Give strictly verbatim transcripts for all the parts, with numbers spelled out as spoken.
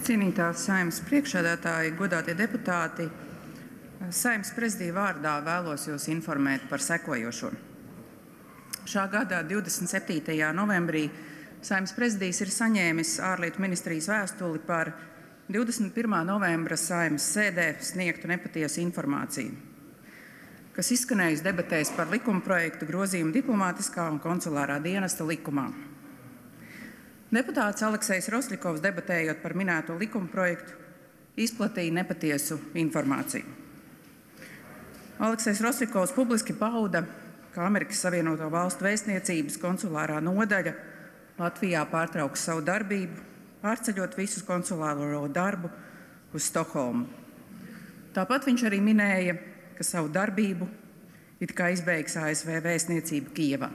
Cienītā Saeimas priekšsēdētāji, godātie deputāti, Saeimas prezidija vārdā vēlos jūs informēt par sekojošo. Šā gada divdesmit septītajā novembrī Saeimas prezidijs ir saņēmis ārlietu ministrijas vēstuli par divdesmit pirmā novembra Saeimas sēdē sniegtu nepatiesu informāciju, kas izskanējusi debatēs par likumprojektu grozījumu diplomātiskā un konsulārā dienesta likumā. Deputāts Aleksejs Rosļikovs, debatējot par minēto likumprojektu, izplatīja nepatiesu informāciju. Aleksejs Rosļikovs publiski pauda, ka Amerikas Savienoto Valstu vēstniecības konsulārā nodaļa Latvijā pārtrauks savu darbību, pārceļot visu konsulāro darbu uz Stokholmu. Tāpat viņš arī minēja, ka savu darbību it kā izbeigs A S V vēstniecība Kijevā.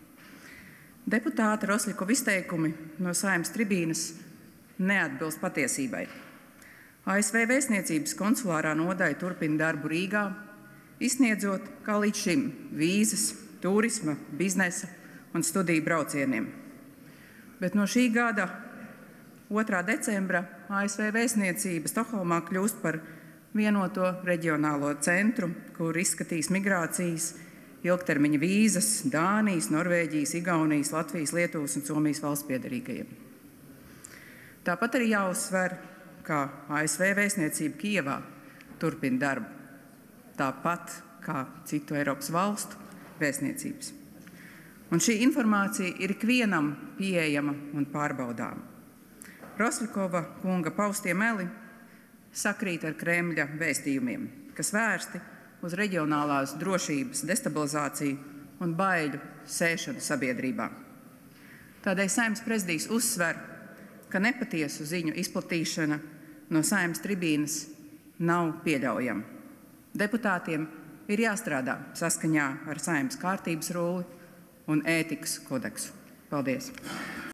Deputāta Rosļikova izteikumi no Saeimas tribīnes neatbilst patiesībai. A S V vēstniecības konsulārā nodaļa turpina darbu Rīgā, izsniedzot, kā līdz šim, vīzas, turisma, biznesa un studiju braucieniem. Bet no šī gada otrā decembra A S V vēstniecība Stokholmā kļūst par vienoto reģionālo centru, kur izskatīs migrācijas, ilgtermiņa vīzas Dānijas, Norvēģijas, Igaunijas, Latvijas, Lietuvas un Somijas valstspiederīgajiem. Tāpat arī jāuzsver, ka A S V vēstniecība Kijevā turpina darbu, tāpat kā citu Eiropas valstu vēstniecības. Un šī informācija ir ikvienam pieejama un pārbaudāma. Rosļikova kunga paustie meli sakrīt ar Kremļa vēstījumiem, kas vērsti uz reģionālās drošības destabilizāciju un baiļu sēšanu sabiedrībā. Tādēļ Saeimas prezidijs uzsver, ka nepatiesu ziņu izplatīšana no Saeimas tribīnes nav pieļaujama. Deputātiem ir jāstrādā saskaņā ar Saeimas kārtības rulli un ētikas kodeksu. Paldies!